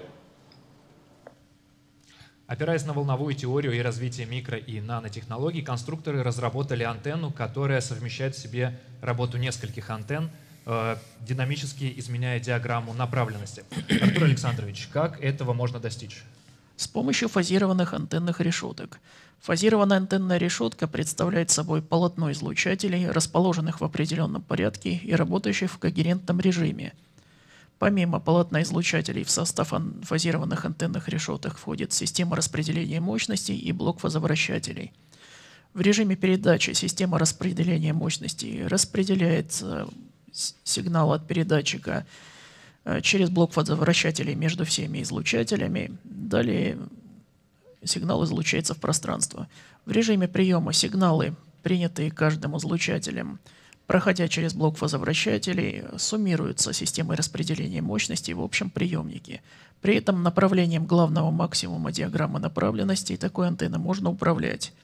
Опираясь на волновую теорию и развитие микро- и нанотехнологий, конструкторы разработали антенну, которая совмещает в себе работу нескольких антенн, э, динамически изменяя диаграмму направленности. Артур Александрович, как этого можно достичь? С помощью фазированных антенных решеток. Фазированная антенная решетка представляет собой полотно излучателей, расположенных в определенном порядке и работающих в когерентном режиме. Помимо полотноизлучателей в состав фазированных антенных решеток входит система распределения мощностей и блок возвращателей. В режиме передачи система распределения мощностей распределяет сигнал от передатчика через блок возвращателей между всеми излучателями. Далее сигнал излучается в пространство. В режиме приема сигналы, принятые каждым излучателем, проходя через блок возвращателей, суммируются системой распределения мощностей в общем приемнике. При этом направлением главного максимума диаграммы направленностей такой антенны можно управлять.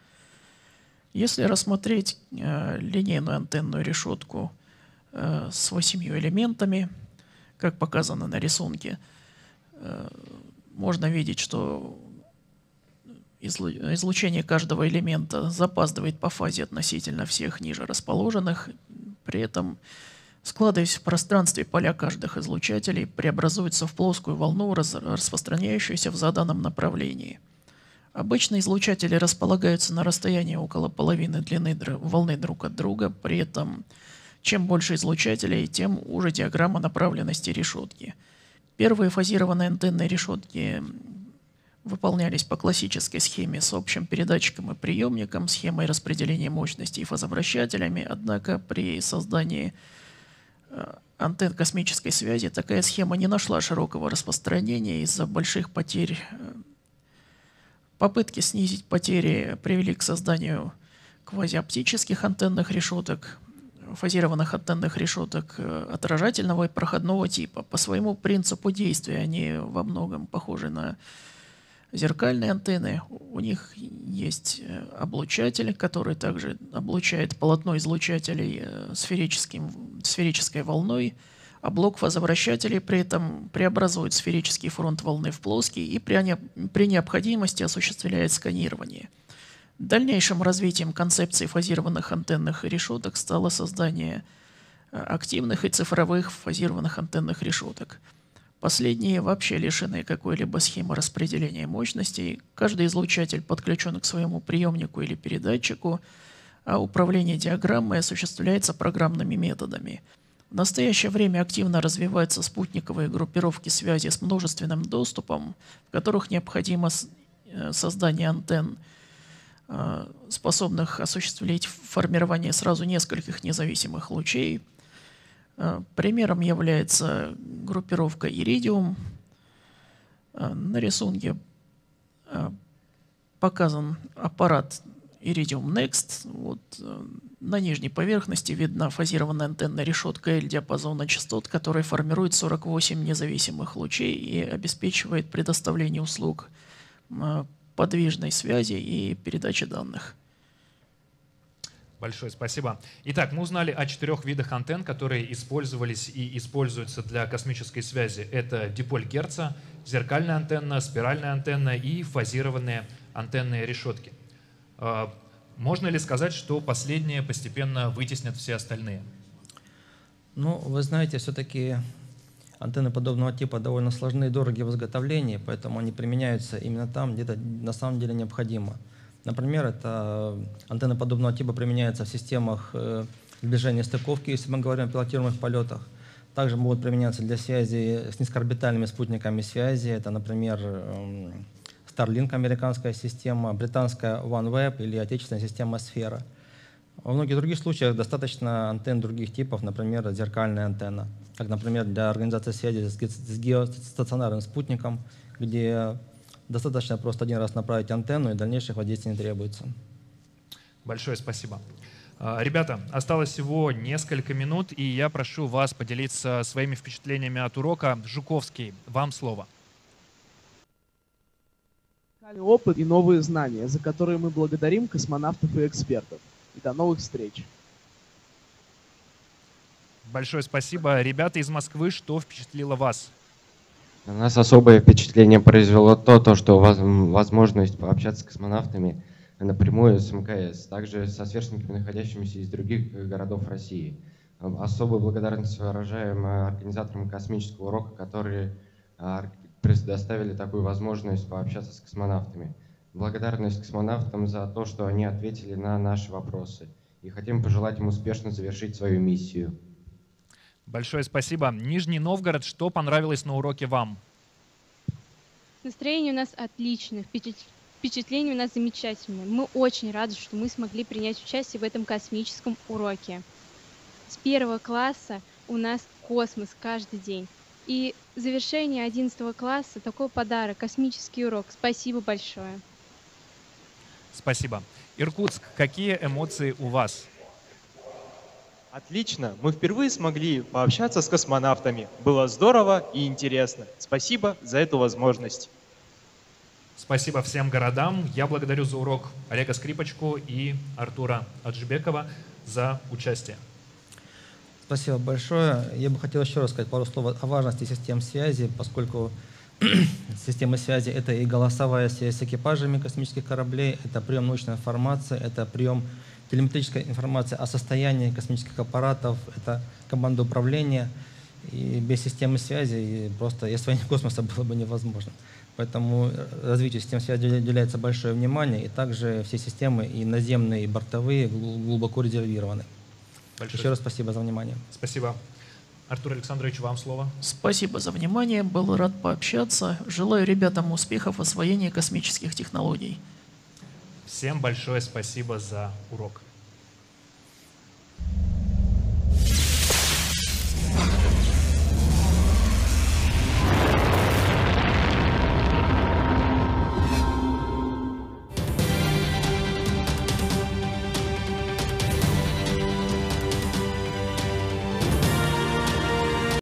Если рассмотреть э, линейную антенную решетку э, с восемью элементами, как показано на рисунке, э, можно видеть, что излучение каждого элемента запаздывает по фазе относительно всех ниже расположенных. При этом, складываясь в пространстве, поля каждых излучателей преобразуются в плоскую волну, распространяющуюся в заданном направлении. Обычно излучатели располагаются на расстоянии около половины длины волны друг от друга. При этом, чем больше излучателей, тем уже диаграмма направленности решетки. Первые фазированные антенные решетки выполнялись по классической схеме с общим передатчиком и приемником, схемой распределения мощностей и фазовращателями, однако при создании антенн космической связи такая схема не нашла широкого распространения из-за больших потерь. Попытки снизить потери привели к созданию квазиоптических антенных решеток, фазированных антенных решеток отражательного и проходного типа. По своему принципу действия они во многом похожи на зеркальные антенны. У них есть облучатель, который также облучает полотно излучателей сферическим, сферической волной, а блок возвращателей при этом преобразует сферический фронт волны в плоский и при, не, при необходимости осуществляет сканирование. Дальнейшим развитием концепции фазированных антенных решеток стало создание активных и цифровых фазированных антенных решеток. Последние вообще лишены какой-либо схемы распределения мощностей. Каждый излучатель подключен к своему приемнику или передатчику, а управление диаграммой осуществляется программными методами. В настоящее время активно развиваются спутниковые группировки связи с множественным доступом, в которых необходимо создание антенн, способных осуществлять формирование сразу нескольких независимых лучей. Примером является группировка Iridium. На рисунке показан аппарат Iridium Next. Вот, на нижней поверхности видна фазированная антенная решетка L-диапазона частот, которая формирует сорок восемь независимых лучей и обеспечивает предоставление услуг подвижной связи и передачи данных. Большое спасибо. Итак, мы узнали о четырех видах антенн, которые использовались и используются для космической связи. Это диполь Герца, зеркальная антенна, спиральная антенна и фазированные антенные решетки. Можно ли сказать, что последние постепенно вытеснят все остальные? Ну, вы знаете, все-таки антенны подобного типа довольно сложны и дороги в изготовлении, поэтому они применяются именно там, где это на самом деле необходимо. Например, это антенны подобного типа применяются в системах сближения стыковки, если мы говорим о пилотируемых полетах. Также могут применяться для связи с низкоорбитальными спутниками связи. Это, например, Starlink, американская система, британская OneWeb или отечественная система Сфера. Во многих других случаях достаточно антенн других типов, например, зеркальная антенна, как, например, для организации связи с геостационарным спутником, где достаточно просто один раз направить антенну, и дальнейших воздействий не требуется. Большое спасибо. Ребята, осталось всего несколько минут, и я прошу вас поделиться своими впечатлениями от урока. Жуковский, вам слово. Опыт и новые знания, за которые мы благодарим космонавтов и экспертов. И до новых встреч. Большое спасибо. Ребята из Москвы, что впечатлило вас? На нас особое впечатление произвело то, то, что возможность пообщаться с космонавтами напрямую с МКС, также со сверстниками, находящимися из других городов России. Особую благодарность выражаем организаторам космического урока, которые предоставили такую возможность пообщаться с космонавтами. Благодарность космонавтам за то, что они ответили на наши вопросы. И хотим пожелать им успешно завершить свою миссию. Большое спасибо. Нижний Новгород, что понравилось на уроке вам? Настроение у нас отличное, впечатления у нас замечательные. Мы очень рады, что мы смогли принять участие в этом космическом уроке. С первого класса у нас космос каждый день. И в завершение одиннадцатого класса такой подарок, космический урок. Спасибо большое. Спасибо. Иркутск, какие эмоции у вас? Отлично. Мы впервые смогли пообщаться с космонавтами. Было здорово и интересно. Спасибо за эту возможность. Спасибо всем городам. Я благодарю за урок Олега Скрипочку и Артура Аджибекова за участие. Спасибо большое. Я бы хотел еще раз сказать пару слов о важности систем связи, поскольку системы связи — это и голосовая связь с экипажами космических кораблей, это прием научной информации, это прием телеметрической информации о состоянии космических аппаратов, это команда управления. И без системы связи просто и освоение космоса было бы невозможно. Поэтому развитию систем связи уделяется большое внимание, и также все системы, и наземные, и бортовые, глубоко резервированы. Большое. Еще раз спасибо за внимание. Спасибо. Артур Александрович, вам слово. Спасибо за внимание. Был рад пообщаться. Желаю ребятам успехов в освоении космических технологий. Всем большое спасибо за урок.